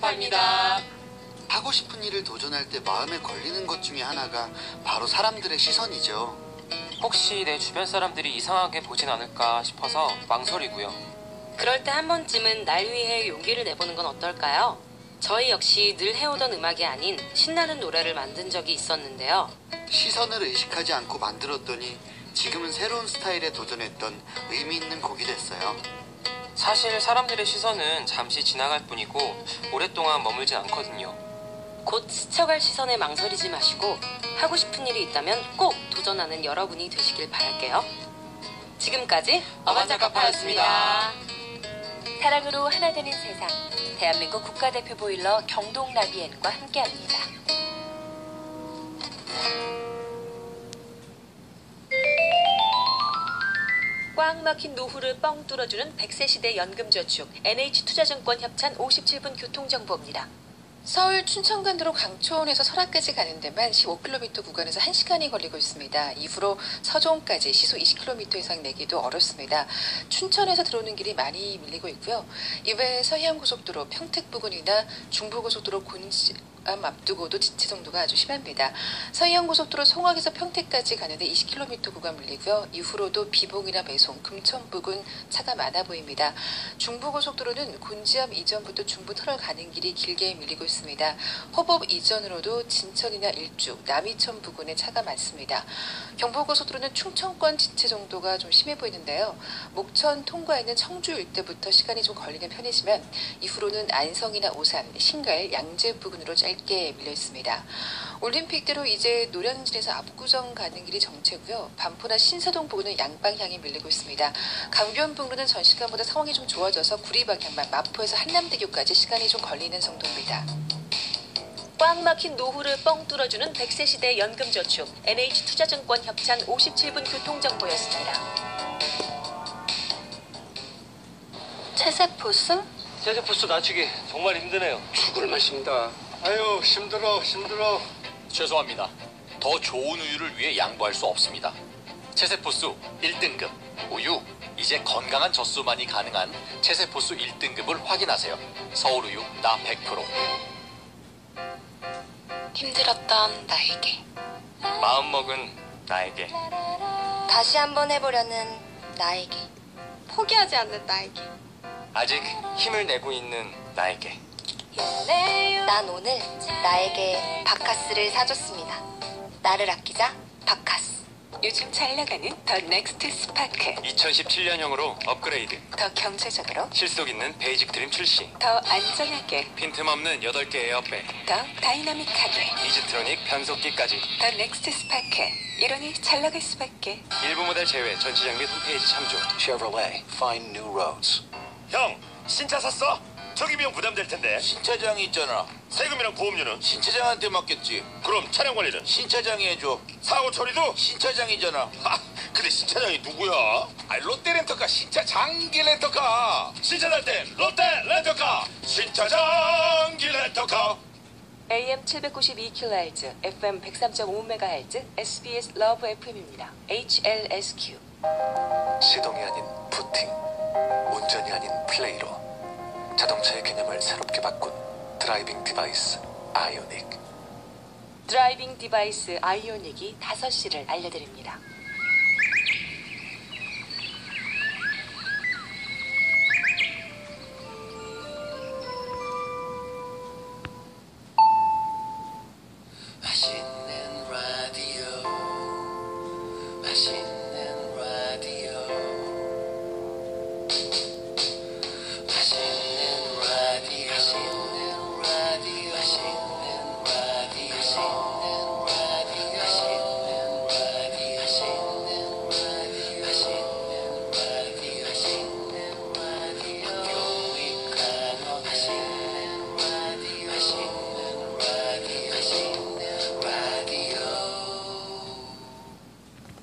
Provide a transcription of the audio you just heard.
어반자카파입니다. 하고 싶은 일을 도전할 때 마음에 걸리는 것 중에 하나가 바로 사람들의 시선이죠. 혹시 내 주변 사람들이 이상하게 보진 않을까 싶어서 망설이고요. 그럴 때 한 번쯤은 날 위해 용기를 내보는 건 어떨까요? 저희 역시 늘 해오던 음악이 아닌 신나는 노래를 만든 적이 있었는데요. 시선을 의식하지 않고 만들었더니 지금은 새로운 스타일에 도전했던 의미 있는 곡이 됐어요. 사실 사람들의 시선은 잠시 지나갈 뿐이고 오랫동안 머물진 않거든요. 곧 스쳐갈 시선에 망설이지 마시고 하고 싶은 일이 있다면 꼭 도전하는 여러분이 되시길 바랄게요. 지금까지 어반자카파였습니다. 사랑으로 하나 되는 세상, 대한민국 국가대표 보일러 경동나비엔과 함께합니다. 꽉 막힌 노후를 뻥 뚫어주는 100세 시대 연금저축 NH투자증권 협찬 57분 교통정보입니다. 서울 춘천간도로 강촌에서 설악까지 가는 데만 15km 구간에서 1시간이 걸리고 있습니다. 이후로 서종까지 시속 20km 이상 내기도 어렵습니다. 춘천에서 들어오는 길이 많이 밀리고 있고요. 이외에 서해안고속도로 평택 부근이나 중부고속도로 곤지암 앞두고도 지체 정도가 아주 심합니다. 서해안고속도로 송악에서 평택까지 가는데 20km 구간 밀리고요. 이후로도 비봉이나 매송, 금천 부근 차가 많아 보입니다. 중부고속도로는 곤지암 이전부터 중부 터널 가는 길이 길게 밀리고 있습니다. 호법 이전으로도 진천이나 일주, 남이천 부근에 차가 많습니다. 경부고속도로는 충청권 지체 정도가 좀 심해 보이는데요. 목천 통과에는 청주 일대부터 시간이 좀 걸리는 편이지만 이후로는 안성이나 오산, 신갈, 양재 부근으로 짧게 밀려 있습니다. 올림픽대로 이제 노량진에서 압구정 가는 길이 정체고요. 반포나 신사동 부근은 양방향이 밀리고 있습니다. 강변북로는 전 시간보다 상황이 좀 좋아져서 구리 방향만 마포에서 한남대교까지 시간이 좀 걸리는 정도입니다. 꽉 막힌 노후를 뻥 뚫어주는 100세 시대 연금저축 NH투자증권 협찬 57분 교통정보였습니다. 체세포스? 체세포스 낮추기 정말 힘드네요. 죽을 맛입니다. 아유 힘들어. 죄송합니다. 더 좋은 우유를 위해 양보할 수 없습니다. 체세포스 1등급 우유, 이제 건강한 젖소만이 가능한 체세포스 1등급을 확인하세요. 서울우유 나 100%. 힘들었던 나에게, 마음먹은 나에게, 다시 한번 해보려는 나에게, 포기하지 않는 나에게, 아직 힘을 내고 있는 나에게. 난 오늘 나에게 바카스를 사줬습니다. 나를 아끼자 바카스. 요즘 잘 나가는 더 넥스트 스파크, 2017년형으로 업그레이드, 더 경제적으로, 실속 있는 베이직 드림 출시, 더 안전하게, 빈틈없는 8개 에어백, 더 다이나믹하게, 이지트로닉 변속기까지. 더 넥스트 스파크. 이러니 잘 나갈 수밖에. 일부 모델 제외 전시 장비 홈페이지 참조. Chevrolet, find new roads. 형, 신차 샀어? 초기 비용 부담될 텐데. 신차장이 있잖아. 세금이랑 보험료는? 신차장한테 맡겼지. 그럼 차량 관리는? 신차장이 해줘. 사고 처리도? 신차장이잖아. 하, 근데 신차장이 누구야? 아, 롯데 렌터카 신차 장기 렌터카. 신차 살 땐 롯데 렌터카. 신차 장기 렌터카. AM 792kHz, FM 103.5MHz, SBS 러브 FM입니다. HLSQ. 시동이 아닌 부팅, 운전이 아닌 플레이로 자동차의 개념을 새롭게 바꾼 드라이빙 디바이스 아이오닉. 드라이빙 디바이스 아이오닉이 5시를 알려드립니다.